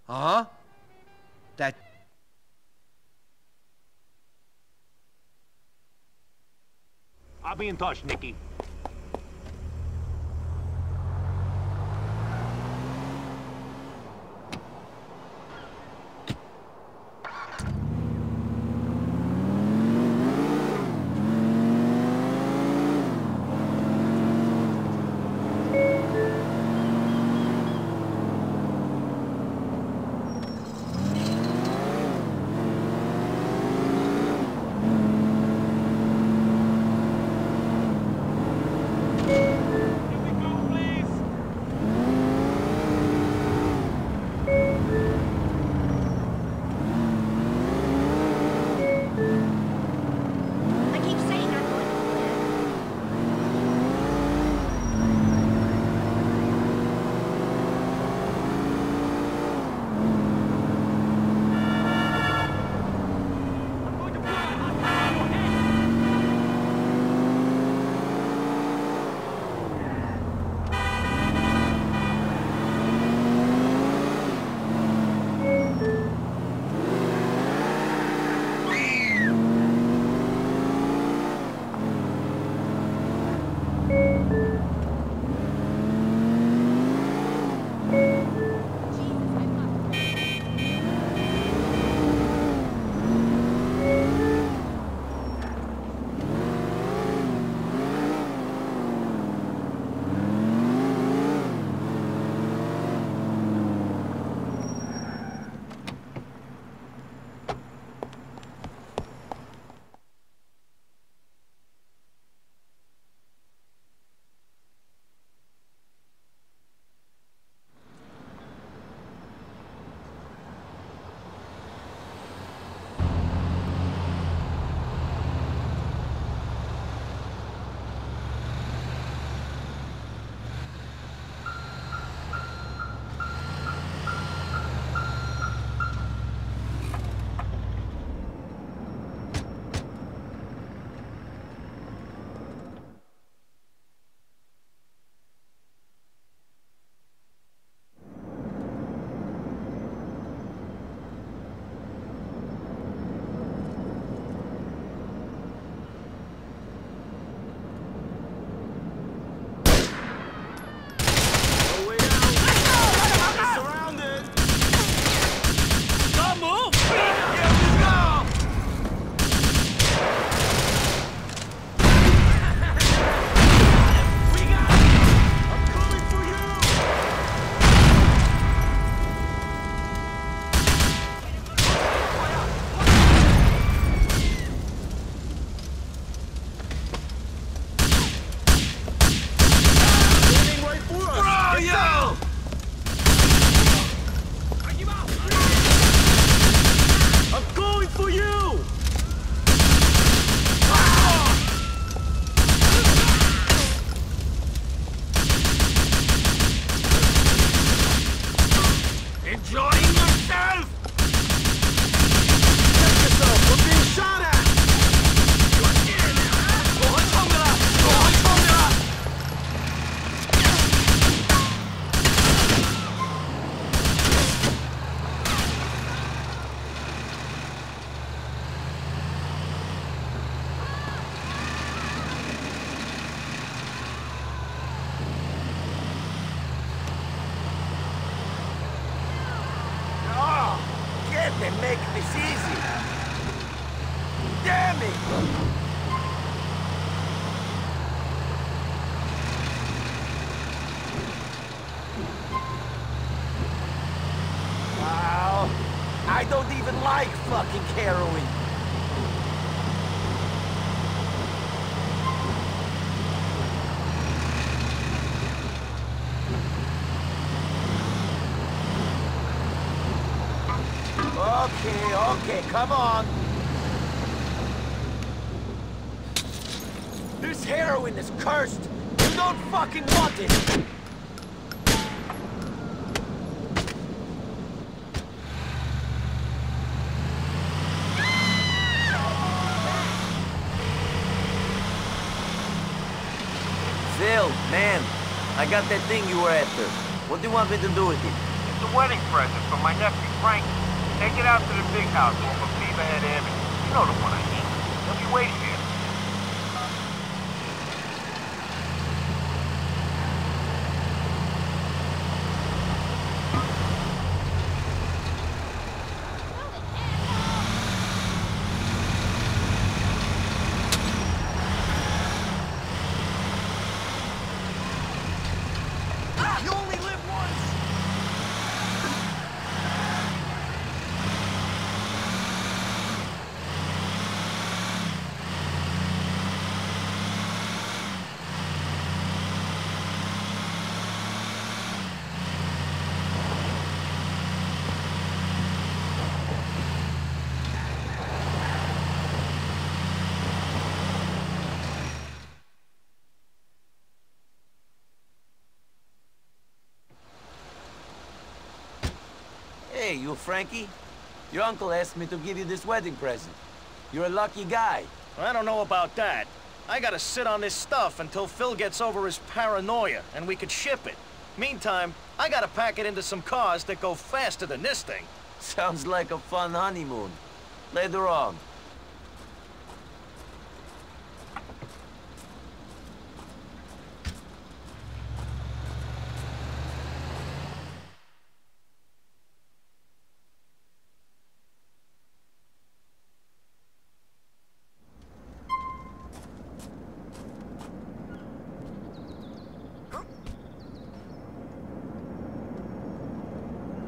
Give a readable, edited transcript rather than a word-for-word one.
Huh? That... I'll be in touch, Nicky. They make this easy. Damn it! Wow. I don't even like fucking heroin. Okay, come on. This heroin is cursed. You don't fucking want it. Zil, man, I got that thing you were after. What do you want me to do with it? The a wedding present from my nephew, Frankie. Take it out to the big house off of Beaverhead Avenue. You know the one I mean. He'll be waiting here. You only live once! Hey, you Frankie? Your uncle asked me to give you this wedding present. You're a lucky guy. I don't know about that. I gotta sit on this stuff until Phil gets over his paranoia, and we could ship it. Meantime, I gotta pack it into some cars that go faster than this thing. Sounds like a fun honeymoon. Later on,